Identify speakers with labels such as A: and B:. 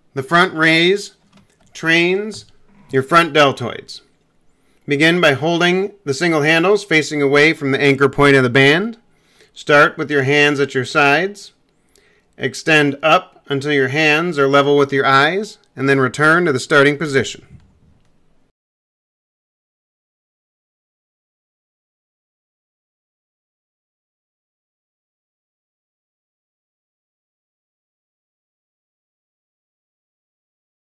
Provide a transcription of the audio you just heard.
A: The front raise trains your front deltoids. Begin by holding the single handles facing away from the anchor point of the band. Start with your hands at your sides. Extend up until your hands are level with your eyes, and then return to the starting position.